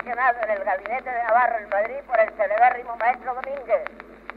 impresionado en el gabinete de Navarro en Madrid por el celebérrimo maestro Domínguez.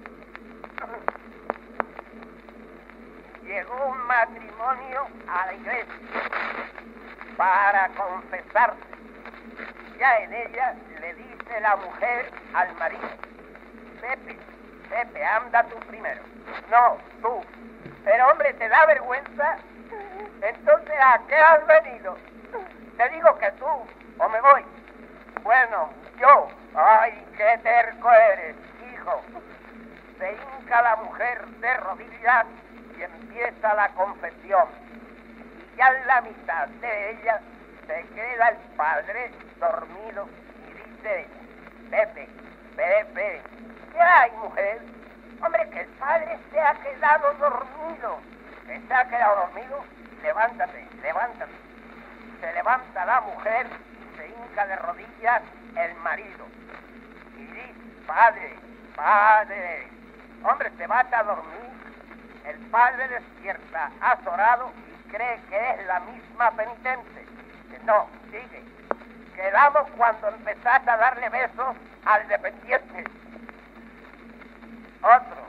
Llegó un matrimonio a la iglesia para confesarse. Ya en ella le dice la mujer al marido: Pepe, anda tú primero. No, tú. Pero hombre, ¿te da vergüenza? Entonces, ¿a qué has venido? Te digo que tú, o me voy. Bueno, yo. Ay, qué terco eres, hijo. Se hinca la mujer de rodillas y empieza la confesión. Y ya en la mitad de ella se queda el padre dormido y dice ella: Pepe, ¿qué hay, mujer? Hombre, que el padre se ha quedado dormido. ¿Que se ha quedado dormido? Levántate. Se levanta la mujer y se hinca de rodillas el marido. Y dice: Padre, hombre, ¿te vas a dormir? El padre despierta azorado y cree que es la misma penitente. No, sigue. Quedamos cuando empezaste a darle besos al dependiente. Otro.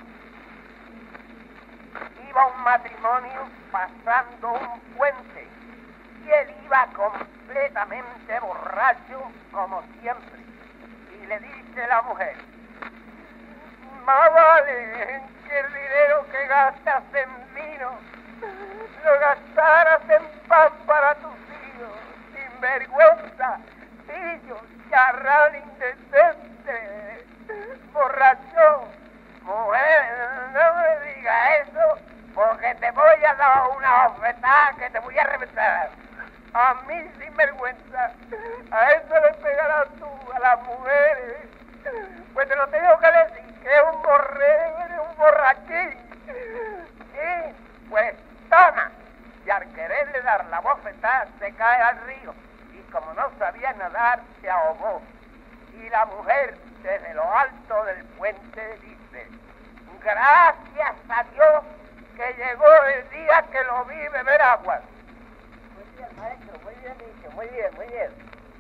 Iba un matrimonio pasando un puente y él iba completamente borracho como siempre. Y le dice la mujer: más vale que el dinero que gastas en vino lo gastaras en pan para tus hijos. Sinvergüenza, pillo, charrán indecente, borracho. Mujer, no me diga eso, porque te voy a dar una bofetada que te voy a reventar. A mí, sinvergüenza, a eso le pegarás tú, a las mujeres. Pues te lo tengo que decir, que es un borrego, eres un borrachín. Sí, pues toma. Y al quererle dar la bofetada, se cae al río. Y como no sabía nadar, se ahogó. Y la mujer, desde lo alto del puente, dice: gracias a Dios que llegó el día que lo vi beber agua. Muy bien, maestro, muy bien dicho, muy bien.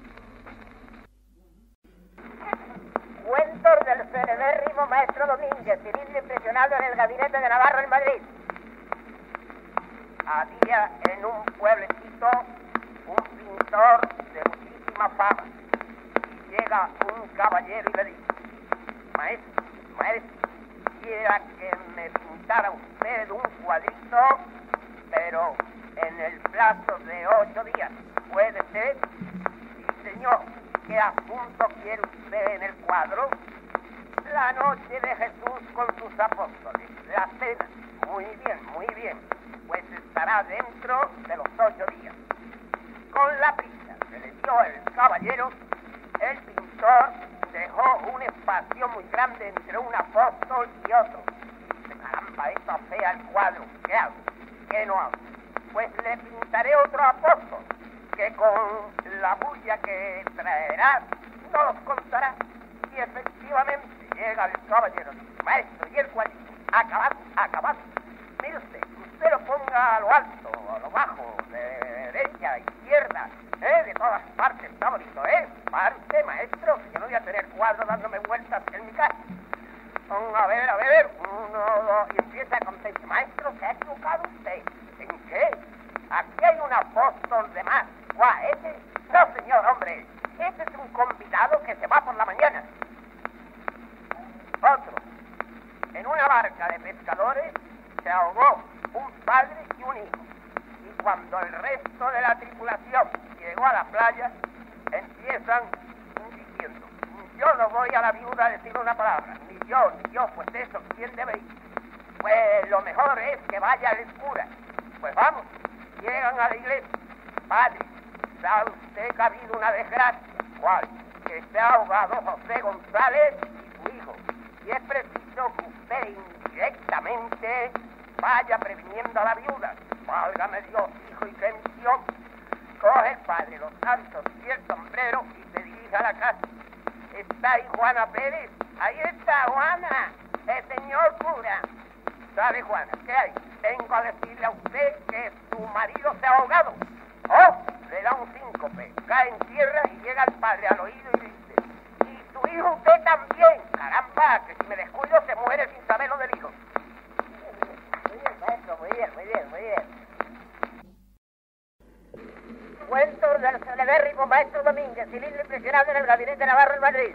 Cuentos del celebérrimo maestro Domínguez, cilindro impresionado en el gabinete de Navarro en Madrid. Había en un pueblecito un pintor de muchísima fama. Y llega un caballero y le dice: maestro, quisiera que me pintara usted un cuadrito, pero en el plazo de 8 días. ¿Puede ser? Sí, señor. ¿Qué asunto quiere usted en el cuadro? La noche de Jesús con sus apóstoles, la cena. Muy bien. Pues estará dentro de los 8 días. Con la prisa que le dio el caballero, el pintor dejó un espacio muy grande entre un apóstol y otro. Dice: caramba, esto afea el cuadro. ¿Qué hago? ¿Qué no hago? Pues le pintaré otro apóstol, que con la bulla que traerá no los contará. Y efectivamente llega el caballero y dice: maestro, ¿y el cuadrito? Acabado. Mire usted lo ponga a lo alto, a lo bajo, de derecha, izquierda, de todas partes, está bonito, Para usted, maestro, que no voy a tener cuadros dándome vueltas en mi casa. A ver, 1, 2, y empieza a contestar: maestro, se ha equivocado usted. ¿En qué? Aquí hay un apóstol de más. ¿Cuál? ¿Ese? No, señor, hombre, ese es un convidado que se va por la mañana. Otro. En una barca de pescadores se ahogó un padre y un hijo. Y cuando el resto de la tripulación llegó a la playa, empiezan diciendo: yo no voy a la viuda a decir una palabra. Ni yo, pues eso, ¿quién debe ir? Pues lo mejor es que vaya el cura. Pues vamos, llegan a la iglesia. Padre, ¿sabe usted que ha habido una desgracia? ¿Cuál? Que se ha ahogado José González y su hijo. Y es preciso que usted indirectamente vaya previniendo a la viuda. Válgame Dios, hijo, y qué misión. Coge el padre los santos y el sombrero y se dirige a la casa. ¿Está ahí Juana Pérez? Ahí está Juana, el señor cura. ¿Sabe, Juana, qué hay? Vengo a decirle a usted que su marido se ha ahogado. ¡Oh! Le da un síncope, cae en tierra y llega el padre al oído y dice: celebérrimo maestro Domínguez, cilindro impresionado en el gabinete de Navarro en Madrid.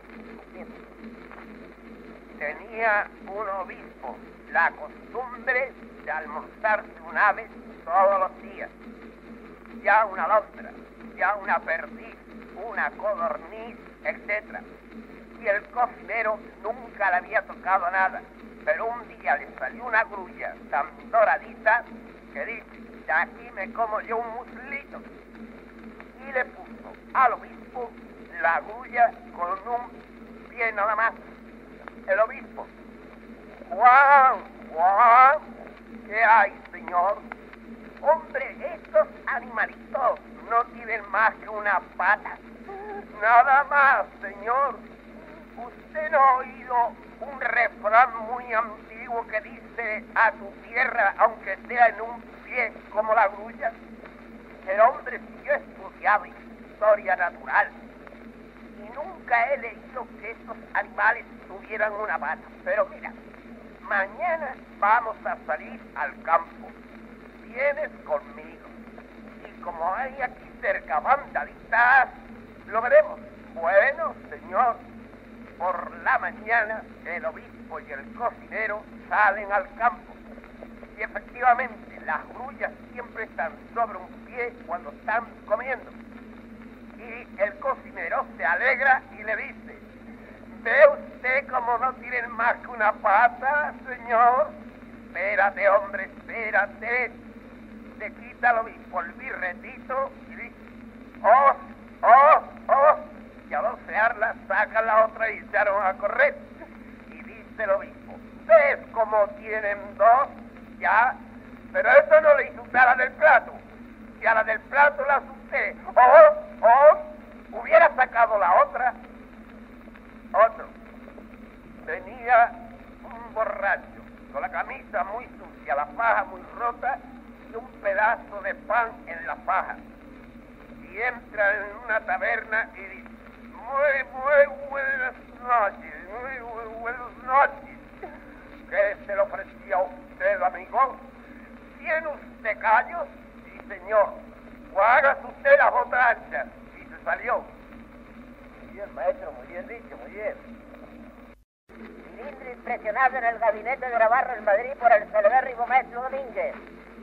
Tenía un obispo la costumbre de almorzarse un ave todos los días, ya una alondra, ya una perdiz, una codorniz, etc. Y el cocinero nunca le había tocado nada, pero un día le salió una grulla tan doradita que dice, de aquí me como yo un muslito. Y le puso al obispo la grulla con un pie nada más. El obispo, Juan, ¿qué hay, señor? Hombre, estos animalitos no tienen más que una pata. Nada más, señor. ¿Usted no ha oído un refrán muy antiguo que dice a tu tierra, aunque sea en un pie como la grulla? El hombre sí ha estudiado historia natural y nunca he leído que estos animales tuvieran una pata. Pero mira, mañana vamos a salir al campo. Vienes conmigo. Y como hay aquí cerca vandalistas, lo veremos. Bueno, señor. Por la mañana, el obispo y el cocinero salen al campo. Y efectivamente, las grullas siempre están sobre un pie cuando están comiendo. Y el cocinero se alegra y le dice, ¿ve usted cómo no tienen más que una pata, señor? Espérate, hombre, espérate. Se quita el obispo el birretito y dice, ¡oh! Y al osearla sacan la otra y echaron a correr. Y dice el obispo, ¿ves cómo tienen dos? Ya, pero eso no le insulté a la del plato. Si a la del plato la asusté, hubiera sacado la otra. Otro. Venía un borracho, con la camisa muy sucia, la faja muy rota y un pedazo de pan en la faja. Y entra en una taberna y dice, muy buenas noches. ¿Qué se le ofrecía a usted, amigo? ¿Tiene usted callos? Sí, señor. Pues hágase usted las botas anchas. Y se salió. Muy bien, maestro, muy bien dicho, muy bien. Cilindro impresionado en el gabinete de Navarro en Madrid por el celebérrimo maestro Domínguez.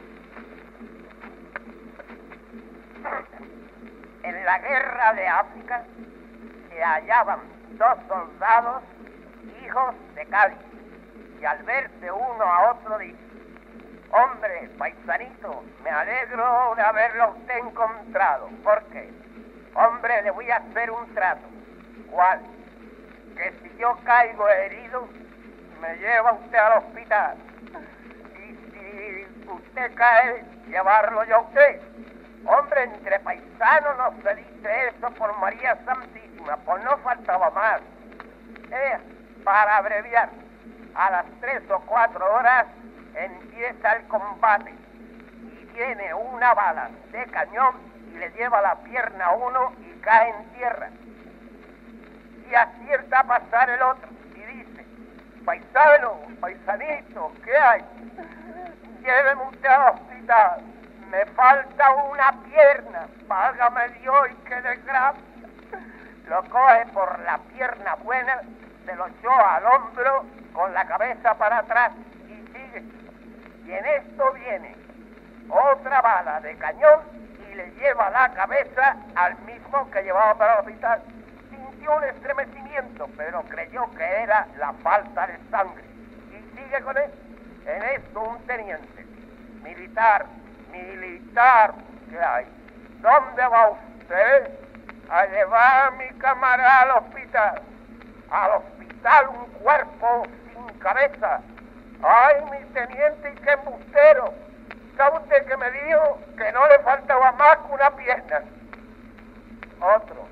En la guerra de África se hallaban dos soldados, hijos de Cádiz, y al verse uno a otro dice, hombre, paisanito, me alegro de haberlo usted encontrado. ¿Por qué? Hombre, le voy a hacer un trato. ¿Cuál? Que si yo caigo herido, me lleva usted al hospital. Y si usted cae, llevarlo yo a usted. Hombre, entre paisanos no se dice eso por María Santísima, pues no faltaba más. Para abreviar, a las 3 o 4 horas empieza el combate y viene una bala de cañón y le lleva la pierna a uno y cae en tierra. Y acierta a pasar el otro y dice, paisanito, ¿qué hay? Lléveme usted al hospital. Me falta una pierna, válgame Dios y qué desgracia. Lo coge por la pierna buena, se lo echó al hombro con la cabeza para atrás y sigue. Y en esto viene otra bala de cañón y le lleva la cabeza al mismo que llevaba para el hospital. Sintió un estremecimiento, pero creyó que era la falta de sangre. Y sigue con él. En esto un teniente militar, ¿qué hay? ¿Dónde va usted? A llevar a mi camarada al hospital. Al hospital, un cuerpo sin cabeza. ¡Ay, mi teniente, y qué embustero! ¿Sabe usted que me dijo que no le faltaba más que una pierna? Otro.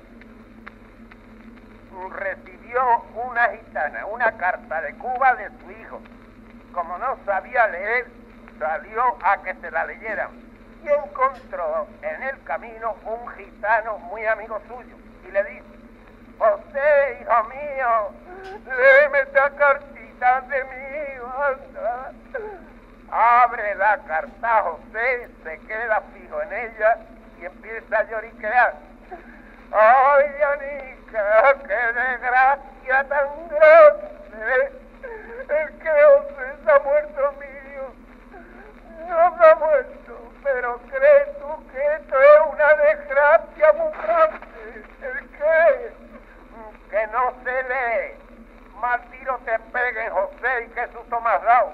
Recibió una gitana, una carta de Cuba de su hijo. Como no sabía leer, salió a que se la leyeran y encontró en el camino un gitano muy amigo suyo y le dijo, José, hijo mío, léeme esta cartita de mi hijo, anda. Abre la carta José, se queda fijo en ella y empieza a lloriquear. ¡Ay, Anica, qué desgracia tan grande! El que se ha muerto mío. No se ha muerto, pero ¿crees tú que esto es una desgracia muy grande? ¿El qué? Que no se lee. Más tiro te peguen, José, y qué susto me has dado.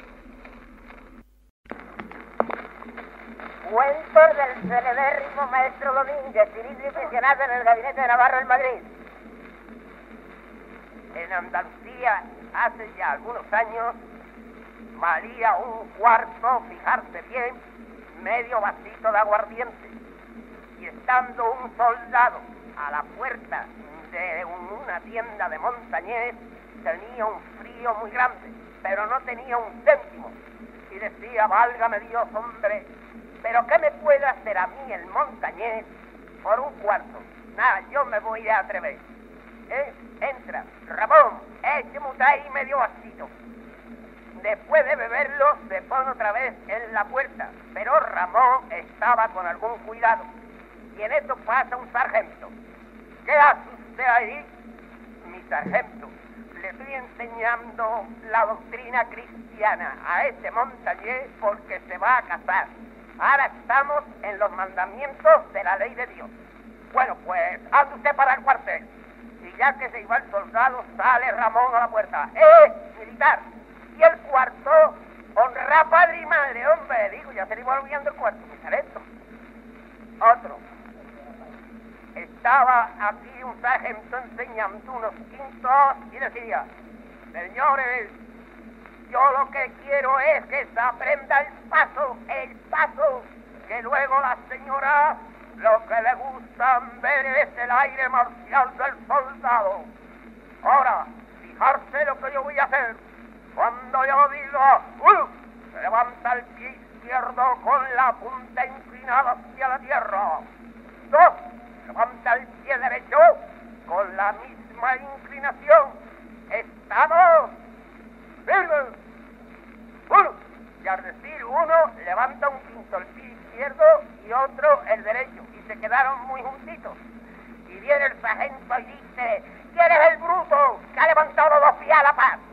Cuentos del celebérrimo maestro Domínguez, cilindro y pensionado en el gabinete de Navarro en Madrid. En Andalucía, hace ya algunos años, valía un cuarto, fijarse bien, medio vasito de aguardiente. Y estando un soldado a la puerta de una tienda de Montañés, tenía un frío muy grande, pero no tenía un céntimo. Y decía, válgame Dios, hombre, ¿pero qué me puede hacer a mí el Montañés por un cuarto? Nada, yo me voy a atrever. Entra, Ramón, écheme usted ahí medio vasito. Después de beberlo, se pone otra vez en la puerta. Pero Ramón estaba con algún cuidado. Y en esto pasa un sargento. ¿Qué hace usted ahí? Mi sargento, le estoy enseñando la doctrina cristiana a este Montañés porque se va a casar. Ahora estamos en los mandamientos de la ley de Dios. Bueno, pues, ande usted para el cuartel. Y ya que se iba el soldado, sale Ramón a la puerta. Militar! Y el cuarto, honra padre y madre, hombre. Digo, ya se le iba olvidando el cuarto, mi sargento. Otro. Estaba aquí un sargento enseñando unos quintos y decía, señores, yo lo que quiero es que se aprenda el paso, que luego la señora lo que le gusta ver es el aire marcial del soldado. Ahora, fijarse lo que yo voy a hacer. Cuando yo diga, se levanta el pie izquierdo con la punta inclinada hacia la tierra. 2, levanta el pie derecho con la misma inclinación. ¿Estamos? ¡Firme! 1. Y al decir 1, levanta un quinto el pie izquierdo y otro el derecho. Y se quedaron muy juntitos. Y viene el sargento y dice, ¿quién es el bruto que ha levantado los 2 pies a la paz?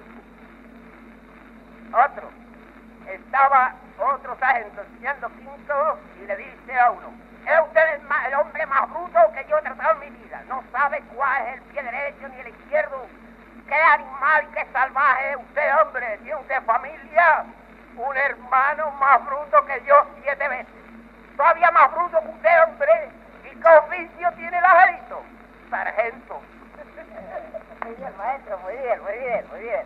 Otro. Estaba otro sargento enseñando quinto y le dice a uno, es usted el hombre más bruto que yo he tratado en mi vida. No sabe cuál es el pie derecho ni el izquierdo. ¿Qué animal y qué salvaje es usted, hombre? ¿Tiene usted familia? Un hermano más bruto que yo 7 veces. Todavía más bruto que usted, hombre. ¿Y qué oficio tiene el ejército? Sargento. Muy bien, maestro, muy bien, muy bien, muy bien.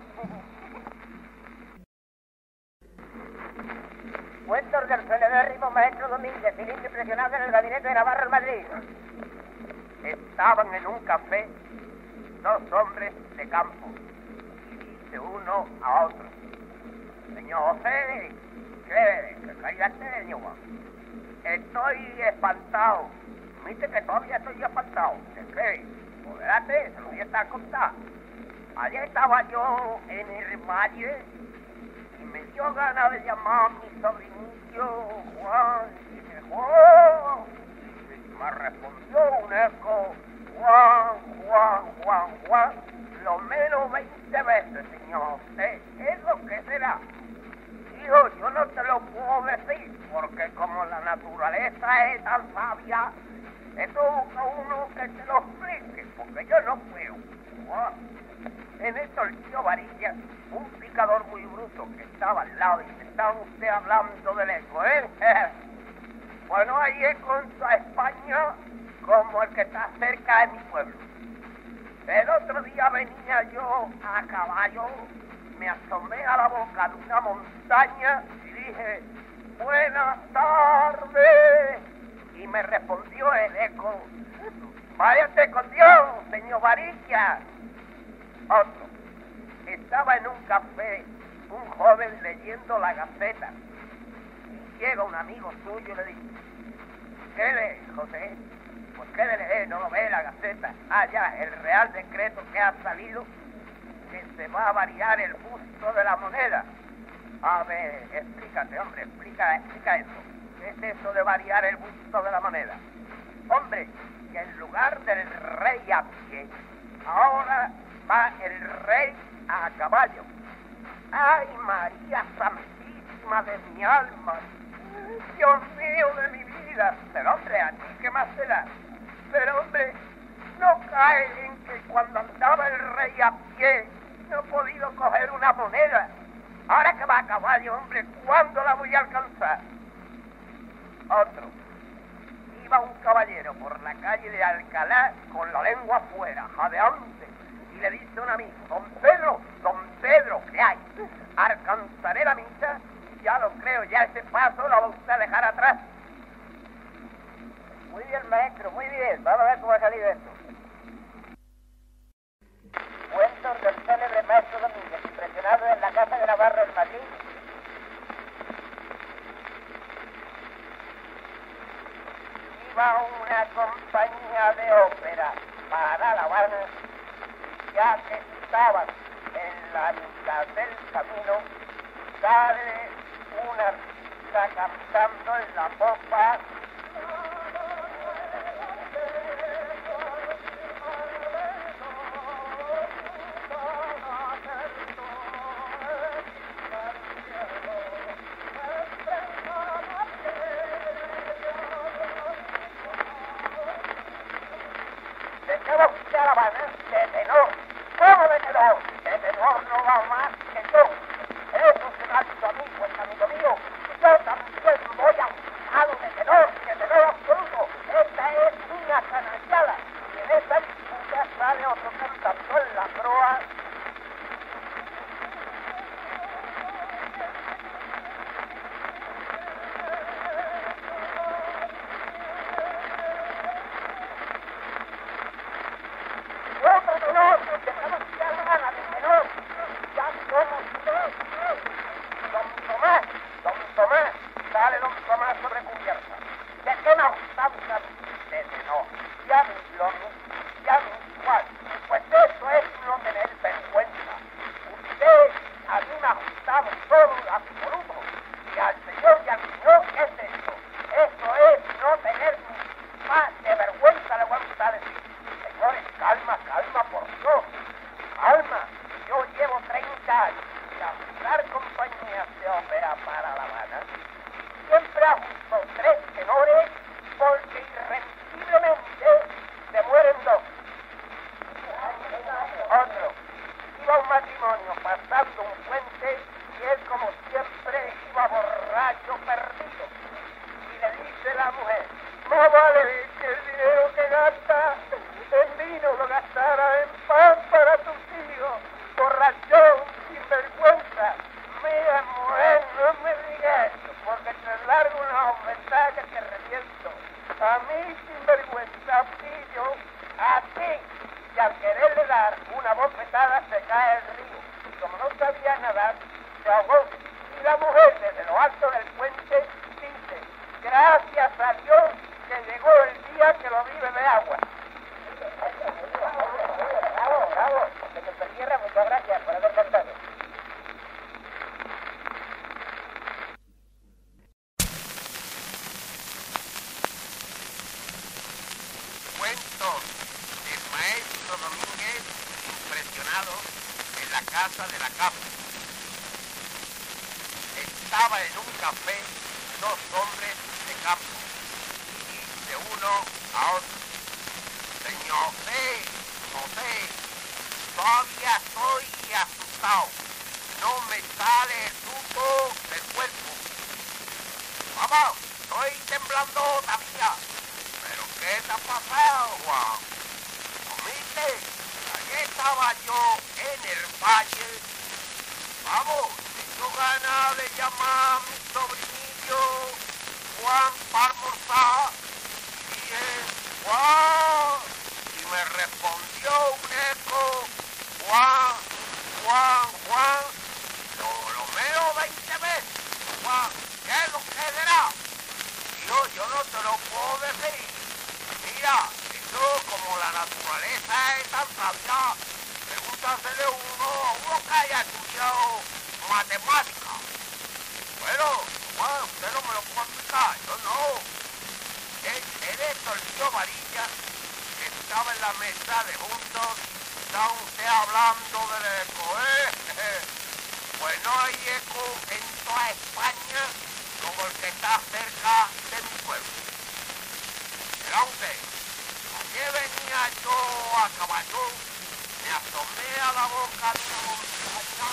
Cuentos del celebérrimo maestro Domínguez, cilindro impresionado en el gabinete de Navarro en Madrid. Estaban en un café 2 hombres de campo y dice uno a otro, señor José, ¿qué calidad tiene, señor? Estoy espantado. Viste que todavía estoy espantado. ¿Qué? Pues espérate, se lo voy a estar contando. Ayer estaba yo en el valle y me dio ganas de llamar a mi sobrinillo Juan. Y dije, Juan. Y me respondió un eco, Juan, lo menos 20 veces, señor. Es lo que será. Hijo, yo no te lo puedo decir, porque como la naturaleza es tan sabia, esto busca uno que te lo explique, porque yo no puedo. En esto el tío Varilla, un picador muy bruto que estaba al lado, y estaba usted hablando del eco, ¿eh? Bueno, hay eco en toda España como el que está cerca de mi pueblo. El otro día venía yo a caballo, me asomé a la boca de una montaña y dije, buenas tardes. Y me respondió el eco, váyate con Dios, señor Varilla. Otro. Estaba en un café un joven leyendo la Gaceta. Y llega un amigo suyo y le dice, ¿qué lee, José? ¿Por qué de leer? No lo ve la Gaceta. Ah, ya, el Real Decreto que ha salido, que se va a variar el busto de la moneda. A ver, explícate, hombre, explica eso. ¿Qué es eso de variar el busto de la moneda? Hombre, que en lugar va el rey a caballo. ¡Ay, María Santísima de mi alma! ¡Dios mío de mi vida! Pero, hombre, ¿a ti qué más te da? Pero, hombre, no cae en que cuando andaba el rey a pie no he podido coger una moneda. Ahora que va a caballo, hombre, ¿cuándo la voy a alcanzar? Otro. Iba un caballero por la calle de Alcalá con la lengua afuera, jadeante, y le dice a un amigo: don Pedro, ¿qué hay? ¿Alcanzaré la misa? Ya lo creo, ya ese paso lo va a usted dejar atrás. Muy bien, maestro, muy bien. Vamos a ver cómo ha salido esto. Cuentos del célebre maestro Domínguez, impresionado en la Casa de Navarro en Madrid. Iba una compañía de ópera para La Habana, ya que estaban en la mitad del camino, sale una artista cantando en la popa. ¿De qué va usted a La Habana? De tenor. ¿Cómo de tenor? De tenor no va más que yo. Eso se me ha dicho a mí, pues amigo mío. Yo también voy a algo de tenor absoluto. Esta es una canallada. Y en esta disputa sale otro cantando en la proa. Otro tenor, dejamos que a La Habana de tenor. Ya somos tres. Don Tomás, sale don Tomás sobre cubierta. ¿De qué nos estamos de tenor? Ya mismo igual. Pues eso es no tener vergüenza. Usted, a mí me ajustamos todo absoluto. Y al señor, ¿qué es eso? Eso es no tener más de vergüenza, le voy a gustar decir. Señores, calma, por Dios. Calma. Yo llevo 30 años de ajustar compañías de ópera para La Habana. Siempre ajusto 3 tenores porque irremisiblemente se mueren 2. Otro. Iba un matrimonio pasando un puente y él, como siempre, iba borracho, perdido. Y le dice la mujer: más vale que el dinero que gasta en vino lo gastara en pan para tus hijos. Borrachón, sinvergüenza. Mira, mujer, no me digas eso, porque te largo una ofensa que te reviento. A mí, sinvergüenza, pillo, a ti. Y al quererle dar una bofetada se cae el río. Y como no sabía nadar, se ahogó. Y la mujer, desde lo alto del puente, dice: gracias a Dios que llegó el día que lo vive de agua. Bravo. Señor Tierra, muchas gracias por haber cantado. Cuentos del maestro Domínguez, impresionado en la Casa de la Capa. Estaba en un café 2 hombres de campo y dice uno a otro: señor José, todavía estoy asustado. No me sale el susto del cuerpo. Vamos, estoy temblando todavía. ¿Pero qué te ha pasado, Juan? ¿Comiste? Ayer estaba yo en el valle. Vamos, tengo ganas de llamar a mi sobrinillo Juan para almorzar. Y dije: Juan. Y me respondió un eco: Juan. Lo veo 20 veces. Juan, ¿qué es lo que será? Yo no te lo puedo decir. Mira, eso como la naturaleza es tan sabia, pregúntasele a uno que haya estudiado matemática. Bueno, Juan, usted no me lo puede explicar, yo no. Es esto el tío Varilla, que estaba en la mesa de juntos, está usted hablando del eco, ¿eh? Pues no hay eco en toda España como el que está cerca de mi pueblo. Verá usted, ayer venía yo a caballo, me asomé a la boca de una montaña.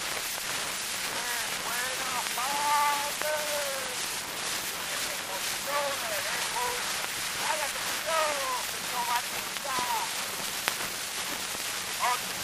¡Buenas tardes! Que se cogió de lejos. ¡Cállate, señor Batista! Oye,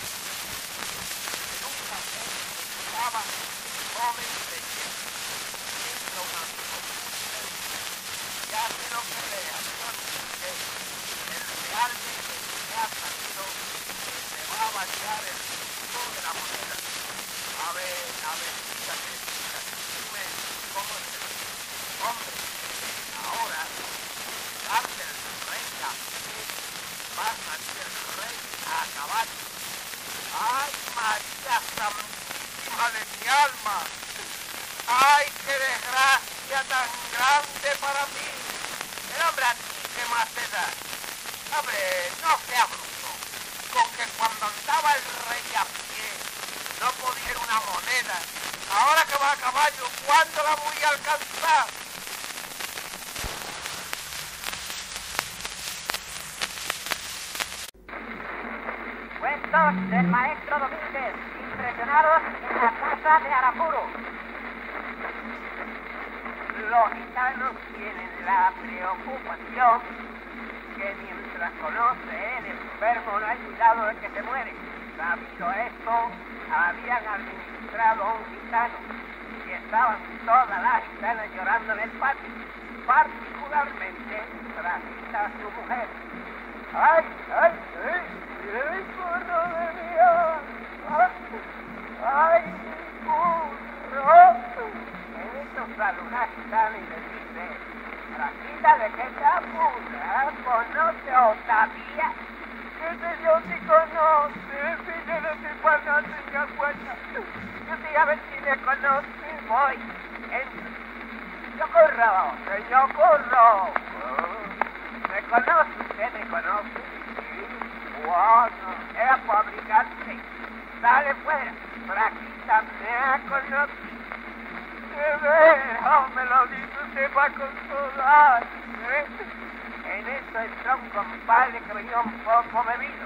nunca se estaba joven de siempre. Siendo un amigo ya sé lo que lea, señor, que el real de que ha salido se va a variar el curso de la moneda. A ver, fíjate, dime cómo es eso. Hombre, ahora, darte el rey a pie, va a salir el rey a caballo. ¡Ay, María Santísima de mi alma! ¡Ay, qué desgracia tan grande para mí! El hombre a ti, ¿qué más te da? Hombre, no seas bruto, con que cuando andaba el rey a pie no podía ir una moneda. Ahora que va a caballo, ¿cuándo la voy a alcanzar? Cuentos del maestro Domínguez, impresionados en la casa de Aramburu. Los gitanos tienen la preocupación que mientras conoce el enfermo no hay cuidado de que se muere. Sabido esto, habían administrado a un gitano y estaban todas las gitanas llorando en el patio, particularmente Frasquita, su mujer. ¡Ay, burro de mi alma! ¡Ay, burro! En esto sale una gitana y le dice: Frasquita, ¿de qué te apuras? ¿Conoce a Otavía? Ese yo sí conoce, si yo no soy para tenga cuenta. Yo sí a ver si me conoce, voy. ¡Socorro, señor Corro! ¿Me conoce? ¿Usted me conoce? Sí. Bueno, es fabricante. Sale fuera. Frasquita me ha conocido. ¡De veras! Me lo dice usted para consolar. En eso está un compadre que venía un poco bebido.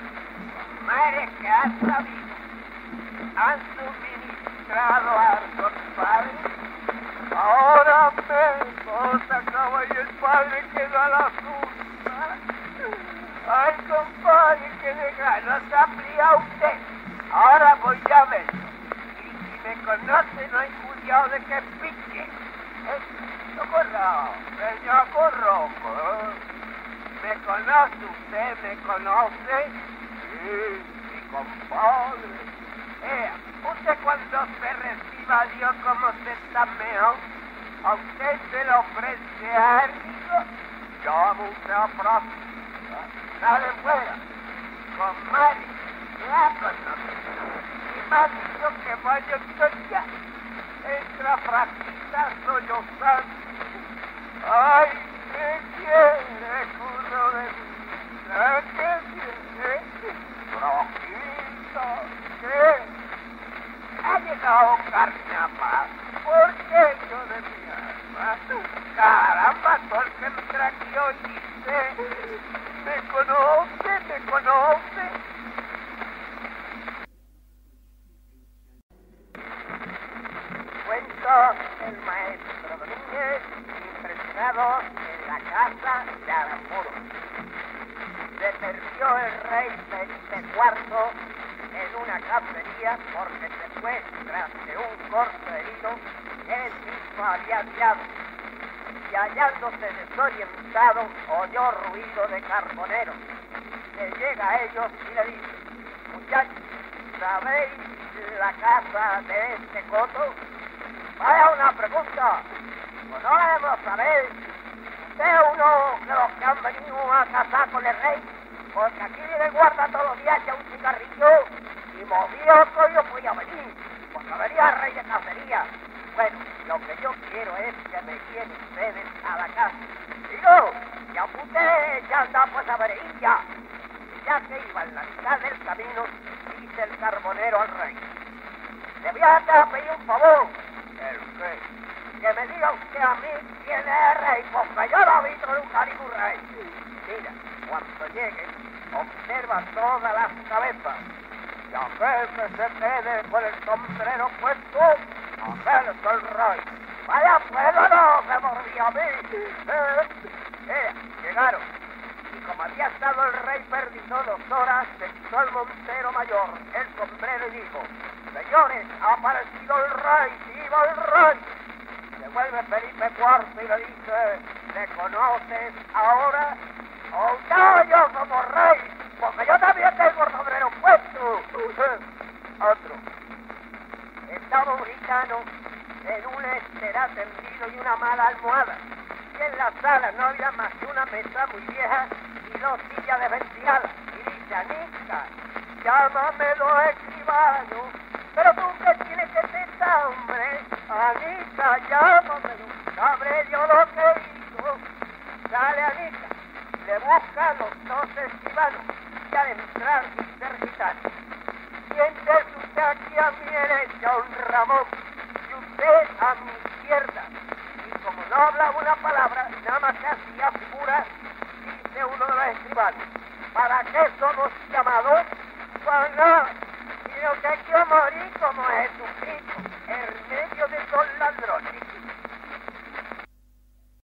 Madre que ha sabido. Han suministrado al compadre. Ahora me sacaba y el padre quedó a la fruta. Ay, compadre, que de ganas aplía usted. Ahora voy a ver. Y si me conoce, no hay cuidado de que pique. Socorro, señor Corro. ¿Me conoce usted? ¿Me conoce? Sí, mi compadre. Usted cuando se reciba a Dios como se está mejor, a usted se le ofrece algo. Llama usted a Frasquita. Sale fuera. Comadre, la conoce. Y me ha dicho que vaya usted ya. Entra Frasquita sollozando. ¡Ay, qué quiere, curro de vida! ¿Qué quiere? Frasquita, ¿qué? Ha llegado carnaval. ¿Por qué yo de mi alma? Caramba, todo el que entra aquí hoy dice: ¿me conoce? ¿Me conoce? Cuentos del maestro Domínguez, impresionado en la casa de Aramburu. Se perdió el rey Felipe IV en una cacería porque se fue tras de un corto herido que él mismo había tirado. Y hallándose desorientado, oyó ruido de carboneros. Se llega a ellos y le dice: muchachos, ¿sabéis la casa de este coto? Vaya una pregunta. Pues no la debemos saber. Usted es uno de los que han venido a cazar con el rey, porque aquí viene guarda todos los días, echa un cigarrillo y movido que yo podía venir, porque venía el rey de cacería. Bueno, lo que yo quiero es que me lleven ustedes a la casa. Digo, ya usted ya anda por esa verilla. ya que iba en la mitad del camino, dice el carbonero al rey: le voy a pedir un favor. ¿El qué? Que me diga usted a mí quién es rey, porque yo no he visto nunca ningún rey. Mira, cuando llegue, observa todas las cabezas. Y aquel que se quede con el sombrero puesto, aquel es el rey. Vaya pueblo, no, se mordía a mí. Llegaron. Y como había estado el rey perdido 2 horas, se quitó el montero mayor el sombrero y dijo: señores, ha aparecido el rey, viva el rey. Se vuelve Felipe IV y le dice: ¿le conoces ahora? Oh, no, yo como rey, porque yo también tengo el sombrero puesto. Otro. Estaba un gitano en un estera tendido y una mala almohada. Y en la sala no había más que una mesa muy vieja y 2 sillas desventiladas. Y dice: Anica, llámamelo escribano. Pero tú qué tienes que ser, hombre. Anica, llámamelo. Sabré yo lo que hizo. Sale Anica, le busca a los 2 escribanos y al entrar dice el gitano: siéntese usted aquí a mi derecha, don Ramón, y usted a mi izquierda. Y como no hablaba una palabra, nada más que hacía